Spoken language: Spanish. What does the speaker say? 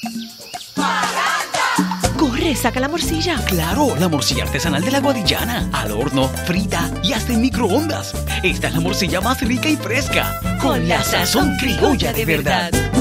Corre, saca la morcilla. Claro, la morcilla artesanal de la Guadillana. Al horno, frita y hasta en microondas. Esta es la morcilla más rica y fresca. Con la sazón criolla de verdad.